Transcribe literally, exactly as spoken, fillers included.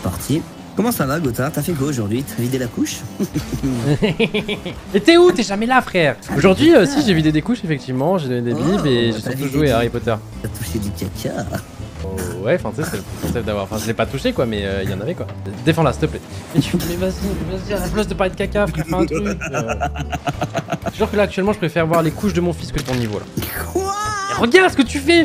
parti. Comment ça va, Gotha? T'as fait quoi aujourd'hui? T'as vidé la couche? Et t'es où? T'es jamais là, frère. Aujourd'hui, euh, si j'ai vidé des couches, effectivement, j'ai donné des Oh, bibs et bah, j'ai t'as surtout vidé joué du- à Harry Potter. T'as touché du caca. Oh, ouais, enfin, tu sais, c'est le concept d'avoir. Enfin, je l'ai pas touché, quoi, mais il y en avait, quoi. Défends-la, s'il te plaît. Mais tu mais vas-y, vas-y, à la place de parler de caca, frère, fais un truc. Euh... Je jure que là, actuellement, je préfère voir les couches de mon fils que ton niveau, là. Quoi? Et regarde ce que tu fais!